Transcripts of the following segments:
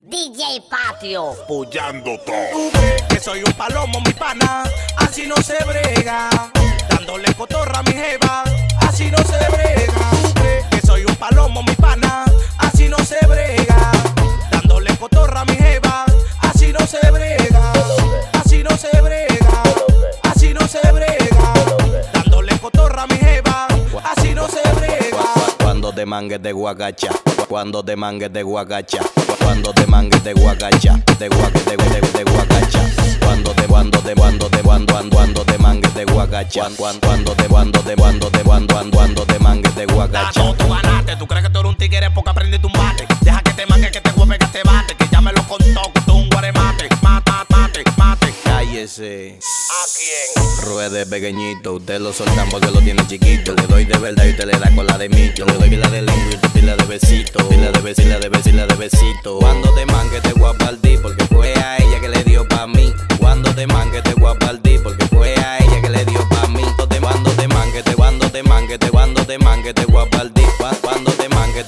DJ Patio, apoyando todo. Tú crees que soy un palomo, mi pana, así no se brega. Dándole cotorra a mi jeva, así no se brega. Tú crees que soy un palomo, mi pana, así no se brega. Dándole cotorra a mi jeva, así no se brega. Así no se brega, así no se brega. Dándole cotorra a mi jeva, así no se brega. Cuando te mangues de guagacha, cuando te mangues de guagacha, cuando te mangues de guagacha, de guagacha, cuando te mangues de guagacha, cuando te mangues de guagacha. Tato, tú ganaste, tú crees que tú eres un tigre porque aprendiste un bate. Deja que te mangue, que te hueve, que te bate, que ya me lo contó, que tú un guaremate. Mate. Cállese. ¿A quién? Ruede pequeñito, usted lo soltan porque lo tiene chiquito. Le doy de verdad y usted le da con la de mito. Le doy pila de lengua y usted pila de besito. Pila de besito. Cuando te mangue te voy a partir porque fue a ella que le dio pa' mí. Cuando te mangue te voy a partir porque fue a ella que le dio pa' mí. Cuando te mangue te voy a partir. Cuando te mangue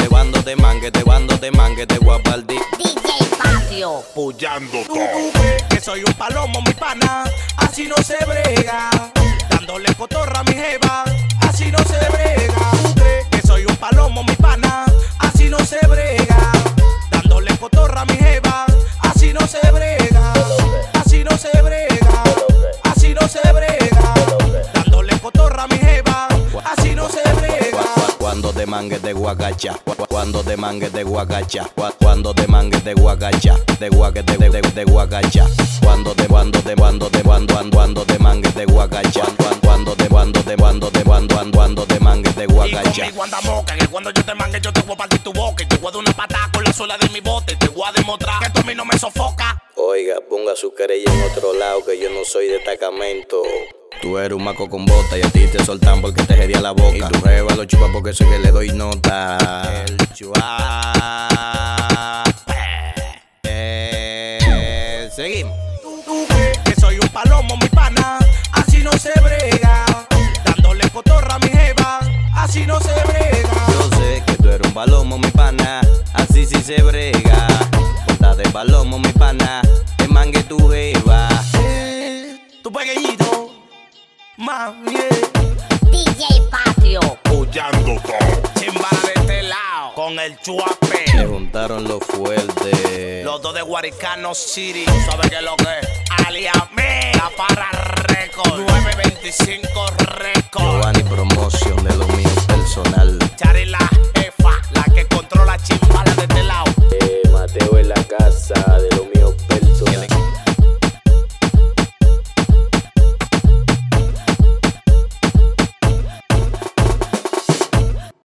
te voy a partir. DJ Patio, Apoyando Tú todo. crees que soy un palomo, mi pana, así no se brega. Dándole cotorra a mi jeva, así no se brega. Tú crees que soy un palomo, mi pana, así no se brega. Dándole cotorra a mi jeva, así no se brega. Así no se brega, así no se brega. Dándole cotorra a mi jeva, así no se brega. Cuando te mangues de guagacha, cuando te mangues de guagacha, cuando te mangues de guagacha, de guagacha, cuando te mangues de guagacha, cuando te mangues de guagacha. Y conmigo anda moca, que cuando yo te mangue yo te voy a partir tu boca. Y te voy a dar una patada con la suela de mi bote. Te voy a demostrar que esto a mí no me sofoca. Oiga, ponga su querella en otro lado, que yo no soy destacamento. Tú eres un maco con bota y a ti te soltan porque te jería la boca. Y tu jeva lo chupa porque soy que le doy nota. El chua. Seguimos. Tú crees que soy un palomo, mi pana, así no se brega. Dándole cotorra a mi jeva, así no se brega. Yo sé que tú eres un palomo, mi pana, así sí se brega. Ponta de palomo, mi pana, te mangue tu jeva. Tu pequeñito, mami, DJ Patio, Apoyando todo. chimbala de este lado, con el chuape. Se juntaron los fuertes. Los dos de Guaricano City, ¿tú sabes qué es lo que es? Aliame, la para récord, 925 récord. Giovanni Promotion de lo mío.